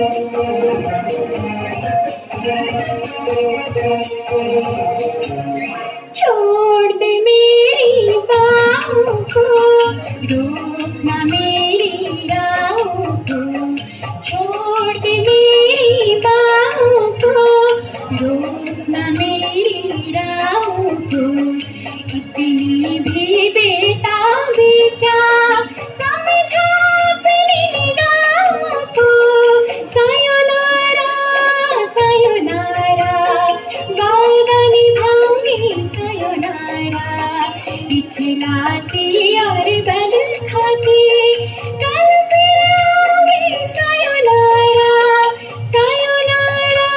छोड़ दे मेरी बाहों को, रोकना मेरी राहों को। छोड़ दे मेरी बाहों को, रोकना मेरी राहों को। इतनी भी बेताबी क्या, समझो अपनी निगाहों को। सायोनारा सायोनारा, वादा निभाऊंगी सायोनारा। इतलाती और बल खाती, कल फिर आऊंगी सायोनारा। Sayonara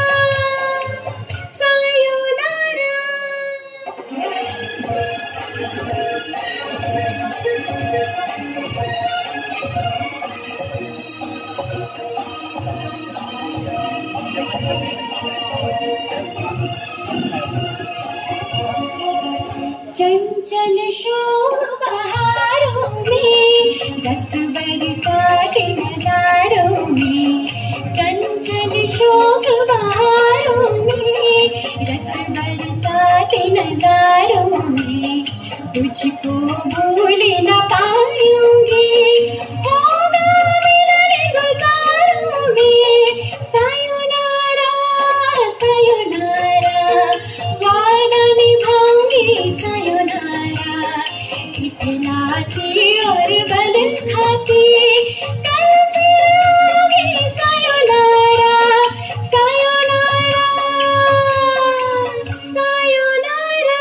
sayonara. चंचल शोक बहारों में, रस बरसाते नजारों में। चंचल शोक बहारों में, रस बरसाते नजारों में। तुझको भूल न पाऊंगी, होगा मिलन गुजारों में। सायोनारा सायोनारा, वादा निभाऊंगी सायोनारा। इतलाती और बल खाती, कल फिर आऊंगी सायोनारा। Sayonara sayonara.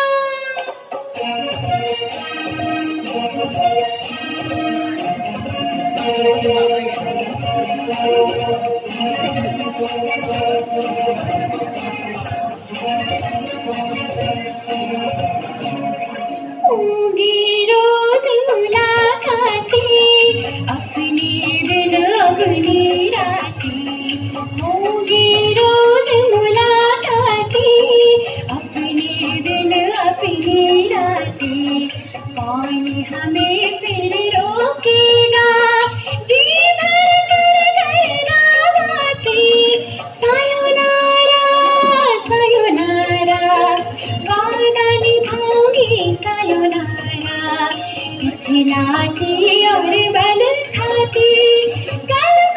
होंगी रोज मुलाकातें, अपनी दिन अपनी रातें। होंगी रोज मुलाकातें, अपनी दिन अपनी रातें। कौन हमें फिर रोकेगा, जी भर कर कहना बातें। सायोनारा सायोनारा, वादा निभाऊंगी सायोनारा। इतलाती और बल खाती, कल